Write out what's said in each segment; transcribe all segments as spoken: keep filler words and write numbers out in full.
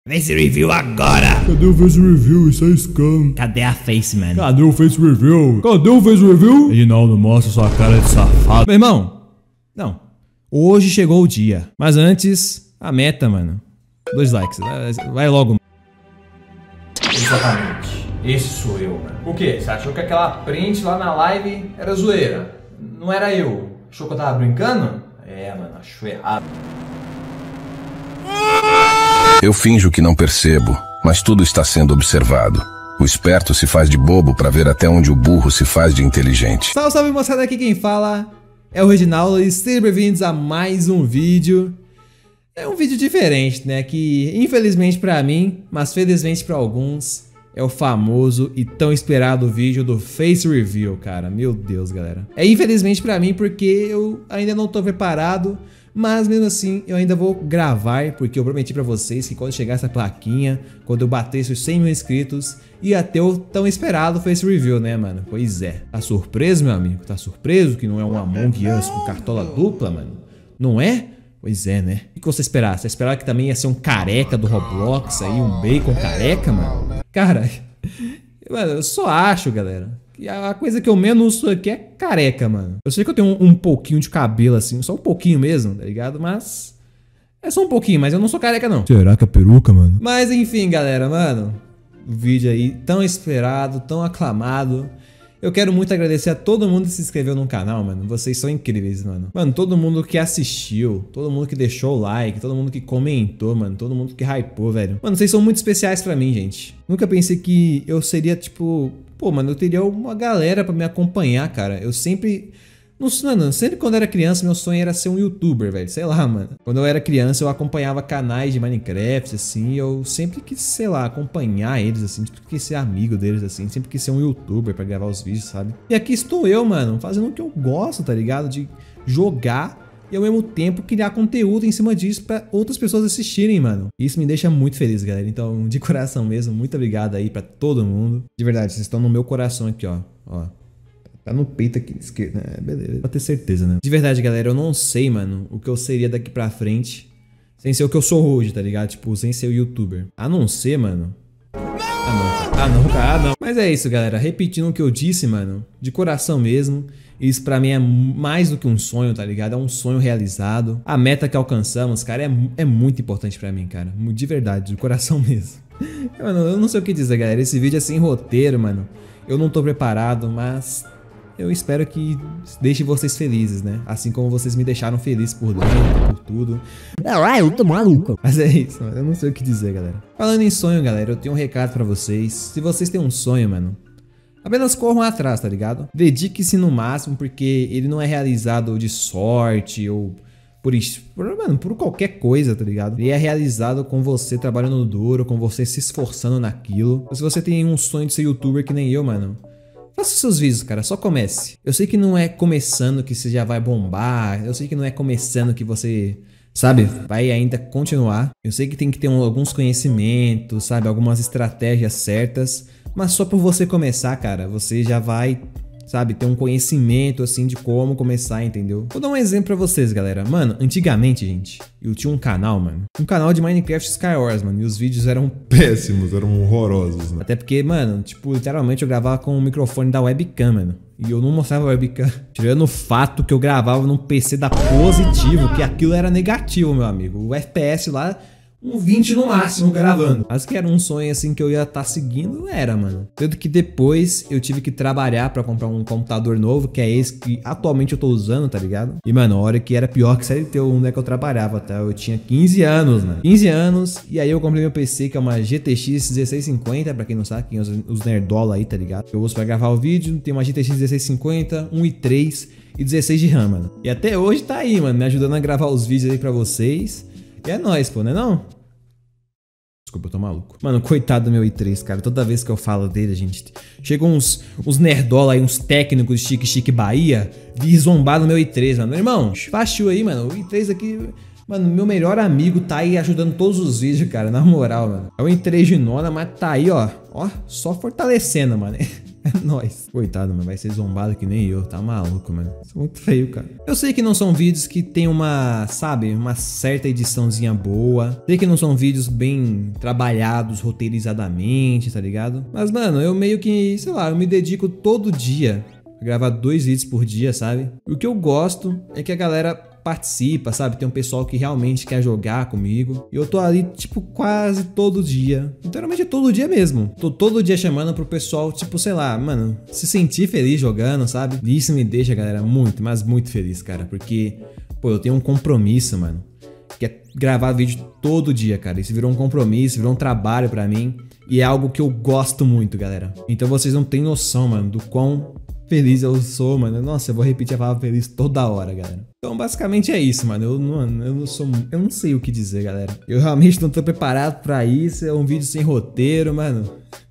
Face Review agora! Cadê o Face Review? Isso é scam. Cadê a Face, mano? Cadê o Face Review? Cadê o Face Review? Reginaldo, mostra sua cara de safado. Meu irmão, não. Hoje chegou o dia. Mas antes, a meta, mano. Dois likes. Vai, vai logo. Exatamente. Esse sou eu, mano. O quê? Você achou que aquela print lá na live era zoeira? Não era eu. Achou que eu tava brincando? É, mano, achou errado. Eu finjo que não percebo, mas tudo está sendo observado. O esperto se faz de bobo para ver até onde o burro se faz de inteligente. Salve, salve, moçada, aqui quem fala é o Reginaldo e sejam bem-vindos a mais um vídeo. É um vídeo diferente, né, que infelizmente pra mim, mas felizmente pra alguns, é o famoso e tão esperado vídeo do Face Review, cara. Meu Deus, galera. É infelizmente pra mim porque eu ainda não tô preparado, mas mesmo assim eu ainda vou gravar, porque eu prometi pra vocês que quando chegar essa plaquinha, quando eu batesse os cem mil inscritos, ia ter o tão esperado Face Review, né, mano? Pois é. Tá surpreso, meu amigo? Tá surpreso que não é um Among Us com cartola dupla, mano? Não é? Pois é, né? O que você esperava? Você esperava que também ia ser um careca do Roblox aí, um bacon careca, mano? Cara, mano, eu só acho, galera, que a coisa que eu menos uso aqui é careca, mano. Eu sei que eu tenho um, um pouquinho de cabelo assim, só um pouquinho mesmo, tá ligado? Mas é só um pouquinho, mas eu não sou careca não. Será que é peruca, mano? Mas enfim, galera, mano, o vídeo aí tão esperado, tão aclamado. Eu quero muito agradecer a todo mundo que se inscreveu no canal, mano. Vocês são incríveis, mano. Mano, todo mundo que assistiu, todo mundo que deixou o like, todo mundo que comentou, mano. Todo mundo que hypou, velho. Mano, vocês são muito especiais pra mim, gente. Nunca pensei que eu seria, tipo... Pô, mano, eu teria uma galera pra me acompanhar, cara. Eu sempre... Não, mano, sempre quando eu era criança, meu sonho era ser um youtuber, velho. Sei lá, mano. Quando eu era criança, eu acompanhava canais de Minecraft, assim. Eu sempre quis, sei lá, acompanhar eles, assim. Sempre quis ser amigo deles, assim. Sempre quis ser um youtuber pra gravar os vídeos, sabe? E aqui estou eu, mano, fazendo o que eu gosto, tá ligado? De jogar e ao mesmo tempo criar conteúdo em cima disso pra outras pessoas assistirem, mano. Isso me deixa muito feliz, galera. Então, de coração mesmo, muito obrigado aí pra todo mundo. De verdade, vocês estão no meu coração aqui, ó. Ó. Tá no peito aqui esquerdo, né? Beleza, pra ter certeza, né? De verdade, galera, eu não sei, mano, o que eu seria daqui pra frente sem ser o que eu sou hoje, tá ligado? Tipo, sem ser o youtuber. A não ser, mano... Ah, não. Ah, não, cara. Ah, não. Mas é isso, galera. Repetindo o que eu disse, mano, de coração mesmo. Isso pra mim é mais do que um sonho, tá ligado? É um sonho realizado. A meta que alcançamos, cara, é, é muito importante pra mim, cara. De verdade, de coração mesmo. Mano, eu não sei o que dizer, galera. Esse vídeo é sem roteiro, mano. Eu não tô preparado, mas... eu espero que deixe vocês felizes, né? Assim como vocês me deixaram feliz por dentro, por tudo. Ah, eu tô maluco. Mas é isso, mano. Eu não sei o que dizer, galera. Falando em sonho, galera, eu tenho um recado pra vocês. Se vocês têm um sonho, mano, apenas corram atrás, tá ligado? Dedique-se no máximo, porque ele não é realizado de sorte ou por isso, por, mano, por qualquer coisa, tá ligado? Ele é realizado com você trabalhando duro, com você se esforçando naquilo. Se você tem um sonho de ser youtuber que nem eu, mano, faça seus vídeos, cara, só comece. Eu sei que não é começando que você já vai bombar. Eu sei que não é começando que você, sabe, vai ainda continuar. Eu sei que tem que ter um, alguns conhecimentos, sabe, algumas estratégias certas. Mas só por você começar, cara, você já vai, sabe, ter um conhecimento, assim, de como começar, entendeu? Vou dar um exemplo pra vocês, galera. Mano, antigamente, gente, eu tinha um canal, mano. Um canal de Minecraft Skywars, mano. E os vídeos eram Péssimos, eram horrorosos, né? até porque, mano, tipo, literalmente eu gravava com o microfone da webcam, mano. E eu não mostrava a webcam. Tirando o fato que eu gravava num P C da Positivo, que aquilo era negativo, meu amigo. O F P S lá... um vinte no máximo gravando. Mas que era um sonho assim que eu ia estar tá seguindo, era, mano. Tanto que depois eu tive que trabalhar pra comprar um computador novo, que é esse que atualmente eu tô usando, tá ligado? E, mano, a hora que era pior que C L T, onde é que eu trabalhava, tá? Eu tinha quinze anos, mano. quinze anos, e aí eu comprei meu P C, que é uma G T X dezesseis cinquenta, pra quem não sabe, quem usa os nerdola aí, tá ligado? Eu uso pra gravar o vídeo, tem uma G T X dezesseis cinquenta, um i três e dezesseis de RAM, mano. E até hoje tá aí, mano, me ajudando a gravar os vídeos aí pra vocês. E é nóis, pô, né não? Desculpa, eu tô maluco. Mano, coitado do meu i três, cara. Toda vez que eu falo dele, gente... chegam uns, uns nerdola aí, uns técnicos de Chique Chique Bahia, vir zombar no meu i três, mano. Meu irmão, baixou aí, mano. O i três aqui... Mano, meu melhor amigo tá aí ajudando todos os vídeos, cara. Na moral, mano. É o i três de nona, mas tá aí, ó. Ó, só fortalecendo, mano. É nóis. Coitado, mano. Vai ser zombado que nem eu. Tá maluco, mano. Isso é muito feio, cara. Eu sei que não são vídeos que tem uma, sabe, uma certa ediçãozinha boa. Sei que não são vídeos bem trabalhados, roteirizadamente, tá ligado? Mas, mano, eu meio que, sei lá, eu me dedico todo dia a gravar dois vídeos por dia, sabe? O que eu gosto é que a galera participa, sabe? Tem um pessoal que realmente quer jogar comigo. E eu tô ali, tipo, quase todo dia. Literalmente todo dia mesmo. Tô todo dia chamando pro pessoal, tipo, sei lá, mano, se sentir feliz jogando, sabe? Isso me deixa, galera, muito, mas muito feliz, cara. Porque, pô, eu tenho um compromisso, mano, que é gravar vídeo todo dia, cara. Isso virou um compromisso, virou um trabalho pra mim. E é algo que eu gosto muito, galera. Então vocês não têm noção, mano, do quão feliz eu sou, mano. Nossa, eu vou repetir a palavra feliz toda hora, galera. Então, basicamente é isso, mano. Eu, mano, eu não sou... Eu não sei o que dizer, galera. Eu realmente não tô preparado pra isso. É um vídeo sem roteiro, mano.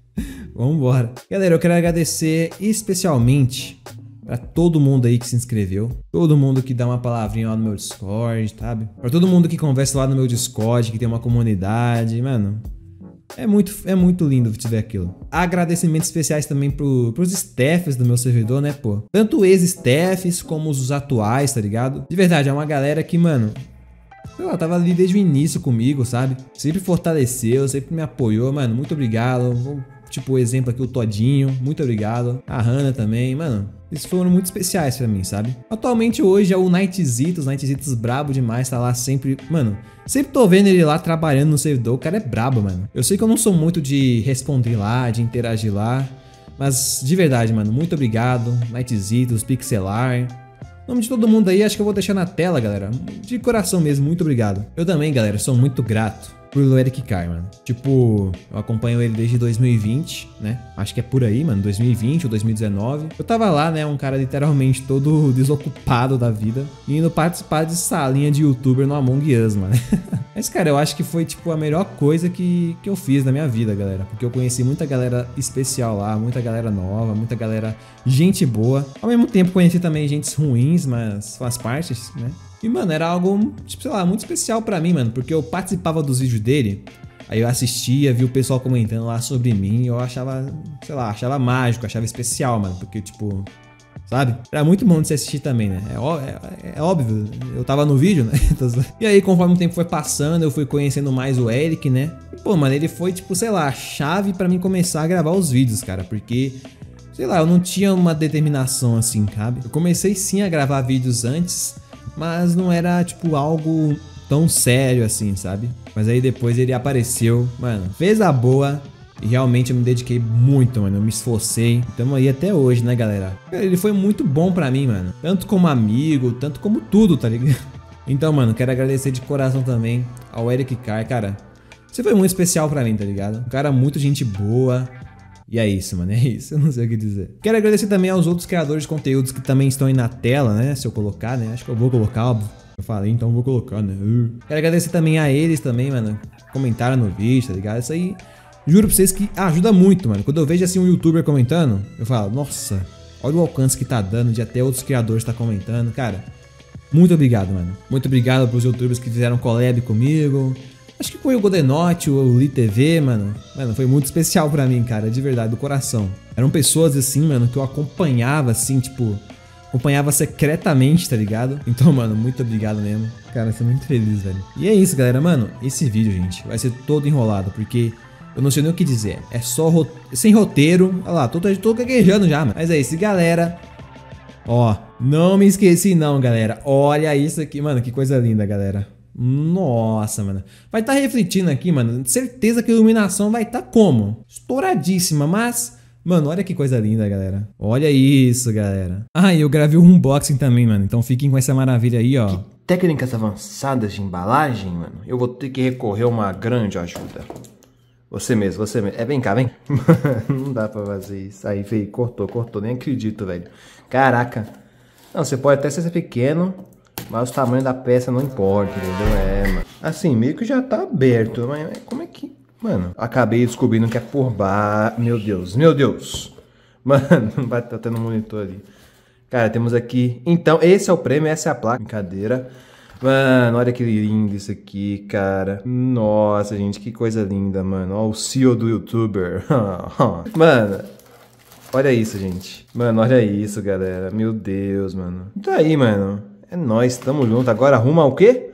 Vambora. Galera, eu quero agradecer especialmente pra todo mundo aí que se inscreveu. Todo mundo que dá uma palavrinha lá no meu Discord, sabe? Pra todo mundo que conversa lá no meu Discord, que tem uma comunidade, mano. É muito, é muito lindo te ver aquilo. Agradecimentos especiais também pro, pros staffs do meu servidor, né, pô? Tanto ex-staffs como os atuais, tá ligado? De verdade, é uma galera que, mano, sei lá, tava ali desde o início comigo, sabe? Sempre fortaleceu, sempre me apoiou, mano. Muito obrigado. Tipo, o exemplo aqui, o Todinho, muito obrigado. A Hannah também, mano. Eles foram muito especiais pra mim, sabe? Atualmente hoje é o Nightzitos, Nightzitos brabo demais, tá lá sempre, mano, sempre tô vendo ele lá trabalhando no servidor, o cara é brabo, mano. Eu sei que eu não sou muito de responder lá, de interagir lá, mas de verdade, mano, muito obrigado, Nightzitos, Pixelar. O nome de todo mundo aí, acho que eu vou deixar na tela, galera. De coração mesmo, muito obrigado. Eu também, galera, sou muito grato pro Eric Carr, mano. Tipo, eu acompanho ele desde dois mil e vinte, né? Acho que é por aí, mano, dois mil e vinte ou dois mil e dezenove. Eu tava lá, né, um cara literalmente todo desocupado da vida, indo participar de salinha de youtuber no Among Us, mano. Mas, cara, eu acho que foi, tipo, a melhor coisa que, que eu fiz na minha vida, galera. Porque eu conheci muita galera especial lá, muita galera nova, muita galera gente boa. Ao mesmo tempo, conheci também gente ruins, mas faz parte, né? E, mano, era algo, tipo, sei lá, muito especial pra mim, mano. Porque eu participava dos vídeos dele, aí eu assistia, via o pessoal comentando lá sobre mim, eu achava, sei lá, achava mágico, achava especial, mano. Porque, tipo, sabe? Era muito bom de se assistir também, né? É, ó, é, é óbvio, eu tava no vídeo, né? E aí, conforme o tempo foi passando, eu fui conhecendo mais o Eric, né? E, pô, mano, ele foi, tipo, sei lá, a chave pra mim começar a gravar os vídeos, cara. Porque, sei lá, eu não tinha uma determinação assim, sabe? Eu comecei sim a gravar vídeos antes, mas não era, tipo, algo tão sério assim, sabe? Mas aí depois ele apareceu, mano, fez a boa e realmente eu me dediquei muito, mano. Eu me esforcei. Tamo aí até hoje, né, galera? Ele foi muito bom pra mim, mano. Tanto como amigo, tanto como tudo, tá ligado? Então, mano, quero agradecer de coração também ao Eric Carr, cara. Você foi muito especial pra mim, tá ligado? Um cara muito gente boa. E é isso, mano, é isso, eu não sei o que dizer. Quero agradecer também aos outros criadores de conteúdos que também estão aí na tela, né, se eu colocar, né, acho que eu vou colocar, óbvio. Eu falei, então eu vou colocar, né. Uh. Quero agradecer também a eles também, mano, comentaram no vídeo, tá ligado? Isso aí, juro pra vocês que ajuda muito, mano. Quando eu vejo assim um youtuber comentando, eu falo, nossa, olha o alcance que tá dando, de até outros criadores tá comentando, cara. Muito obrigado, mano. Muito obrigado pros youtubers que fizeram collab comigo. Acho que foi o Godenote, o Li T V, mano. Mano, foi muito especial pra mim, cara, de verdade, do coração. Eram pessoas assim, mano, que eu acompanhava assim, tipo, acompanhava secretamente, tá ligado? Então, mano, muito obrigado mesmo. Cara, eu sou muito feliz, velho. E é isso, galera, mano, esse vídeo, gente, vai ser todo enrolado, porque eu não sei nem o que dizer. É só ro... sem roteiro. Olha lá, tô, tô gaguejando já, mano. Mas é isso, galera. Ó, não me esqueci não, galera. Olha isso aqui, mano, que coisa linda, galera. Nossa, mano. Vai estar tá refletindo aqui, mano. Certeza que a iluminação vai estar tá como? Estouradíssima, mas... Mano, olha que coisa linda, galera. Olha isso, galera. Ah, e eu gravei um unboxing também, mano. Então fiquem com essa maravilha aí, ó. Que técnicas avançadas de embalagem, mano. Eu vou ter que recorrer a uma grande ajuda. Você mesmo, você mesmo. É, vem cá, vem. Não dá pra fazer isso. Aí, veio, cortou, cortou. Nem acredito, velho. Caraca. Não, você pode até ser pequeno... Mas o tamanho da peça não importa, entendeu? É, mano. Assim, meio que já tá aberto. Mas como é que... Mano, acabei descobrindo que é por baixo. Meu Deus, meu Deus. Mano, vai tá tendo um monitor ali. Cara, temos aqui... Então, esse é o prêmio, essa é a placa. Brincadeira. Mano, olha que lindo isso aqui, cara. Nossa, gente, que coisa linda, mano. Olha o C E O do YouTuber. Mano... Olha isso, gente. Mano, olha isso, galera. Meu Deus, mano. Tá aí, mano. É nóis, tamo junto. Agora arruma o quê?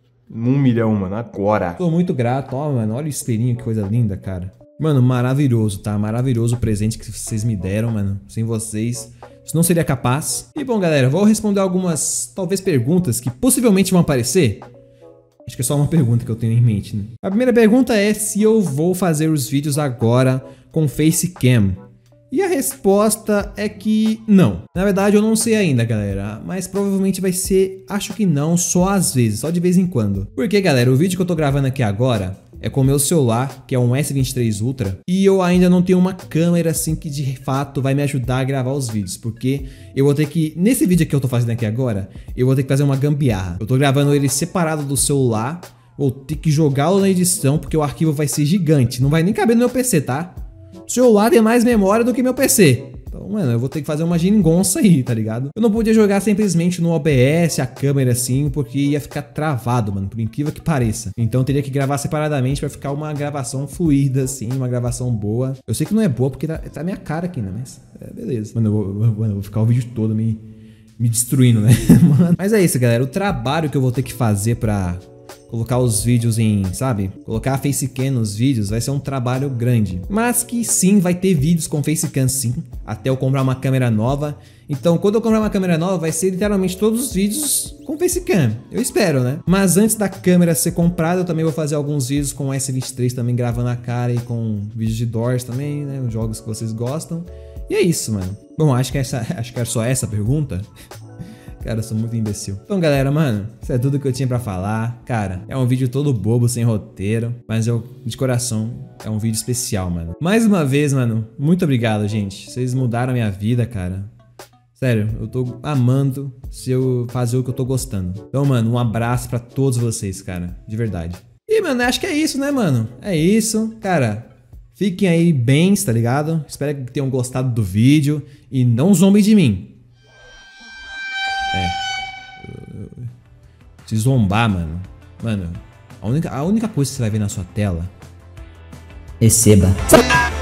Um milhão, mano. Agora. Tô muito grato. Ó, mano, olha o espelhinho, que coisa linda, cara. Mano, maravilhoso, tá? Maravilhoso o presente que vocês me deram, mano. Sem vocês, isso não seria capaz. E bom, galera, vou responder algumas, talvez, perguntas que possivelmente vão aparecer. Acho que é só uma pergunta que eu tenho em mente, né? A primeira pergunta é se eu vou fazer os vídeos agora com Facecam. E a resposta é que não. Na verdade, eu não sei ainda, galera. Mas provavelmente vai ser, acho que não, só às vezes, só de vez em quando. Porque, galera, o vídeo que eu tô gravando aqui agora é com o meu celular, que é um S vinte e três Ultra. E eu ainda não tenho uma câmera assim que de fato vai me ajudar a gravar os vídeos. Porque eu vou ter que, nesse vídeo que eu tô fazendo aqui agora, eu vou ter que fazer uma gambiarra. Eu tô gravando ele separado do celular. Vou ter que jogá-lo na edição, porque o arquivo vai ser gigante. Não vai nem caber no meu P C, tá? O celular tem mais memória do que meu P C. Então, mano, eu vou ter que fazer uma geringonça aí, tá ligado? Eu não podia jogar simplesmente no O B S, a câmera assim, porque ia ficar travado, mano, por incrível que pareça. Então eu teria que gravar separadamente pra ficar uma gravação fluida, assim, uma gravação boa. Eu sei que não é boa porque tá, tá minha cara aqui, né? Mas, é, beleza. Mano, eu vou, mano, eu vou ficar o vídeo todo me, me destruindo, né? Mano. Mas é isso, galera. O trabalho que eu vou ter que fazer pra colocar os vídeos em, sabe? Colocar a Facecam nos vídeos vai ser um trabalho grande. Mas que sim, vai ter vídeos com Facecam sim, até eu comprar uma câmera nova. Então, quando eu comprar uma câmera nova, vai ser literalmente todos os vídeos com Facecam. Eu espero, né? Mas antes da câmera ser comprada, eu também vou fazer alguns vídeos com o S vinte e três também gravando a cara e com vídeos de Doors também, né? Os jogos que vocês gostam. E é isso, mano. Bom, acho que essa, acho que era só essa pergunta. Cara, eu sou muito imbecil. Então, galera, mano, isso é tudo que eu tinha pra falar. Cara, é um vídeo todo bobo, sem roteiro. Mas eu, de coração, é um vídeo especial, mano. Mais uma vez, mano, muito obrigado, gente. Vocês mudaram a minha vida, cara. Sério, eu tô amando se eu fazer o que eu tô gostando. Então, mano, um abraço pra todos vocês, cara. De verdade. E, mano, acho que é isso, né, mano? É isso. Cara, fiquem aí bem, tá ligado? Espero que tenham gostado do vídeo. E não zombem de mim. É. Se zombar, mano. Mano, a única, a única coisa que você vai ver na sua tela. Receba.